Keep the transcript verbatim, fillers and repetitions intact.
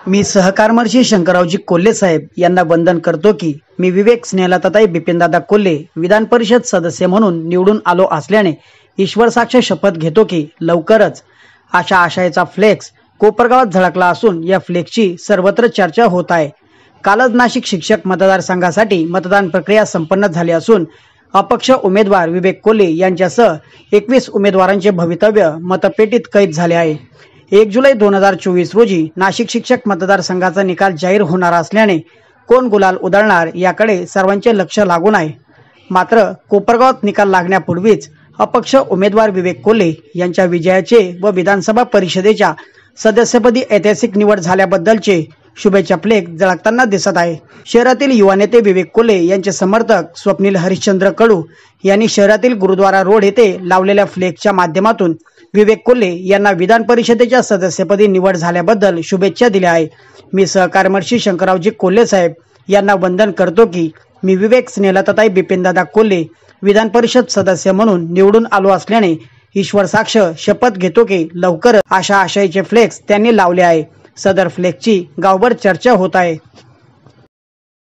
मी सहकारमर्शी शंकररावजी कोल्हे साहेब यांना वंदन करतो की मी विवेक स्नेहलताताई बिपिनदादा कोल्हे विधान परिषद सदस्य म्हणून निवडून आलो असल्याने ईश्वर साक्ष शपथ घेतो की लवकरच आशा आशयाचा फ्लेक्स कोपरगावात झळकला असून या फ्लेक्सची सर्वत्र चर्चा होत आहे। कालच नाशिक शिक्षक मतदारसंघासाठी मतदान प्रक्रिया संपन्न झाली असून अपक्ष उमेदवार विवेक कोल्हे यांच्यासह एकवीस उमेदवारांचे भवितव्य मतपेटीत कैद झाले आहे। एक जुलै दोन हजार चोवीस रोजी नाशिक शिक्षक मतदारसंघाचा निकाल जाहीर होणार असल्याने कोण गुलाल उधळणार याकडे सर्वांचे लक्ष लागून आहे। मात्र कोपरगावात निकाल लागण्यापूर्वीच अपक्ष उमेदवार विवेक कोल्हे यांच्या विजयाचे व विधानसभा परिषदेच्या सदस्यपदी ऐतिहासिक निवड झाल्याबद्दलचे शुभेच्छा फ्लेक्स झळकताना दिसत आहे। शहरातील युवा नेते विवेक कोल्हे यांचे समर्थक स्वप्नील हरिश्चंद्र कडू यांनी शहरातील गुरुद्वारा रोड येथे लावलेल्या फ्लेक्सच्या माध्यमातून विवेक कोल्हे यांना विधान परिषदेच्या सदस्यपदी निवड झाल्याबद्दल शुभेच्छा दिल्या आहे। मी सहकारमर्शी शंकररावजी कोल्हे साहेब यांना वंदन करतो की मी विवेक स्नेहलताताई बिपिनदादा कोल्हे विधान परिषद सदस्य म्हणून निवडून आलो असल्याने ईश्वर साक्ष शपथ घेतो की लवकर आशा आशयाचे फ्लेक्स त्यांनी लावले आहे। सदर फ्लेक्सची गावभर चर्चा होत आहे।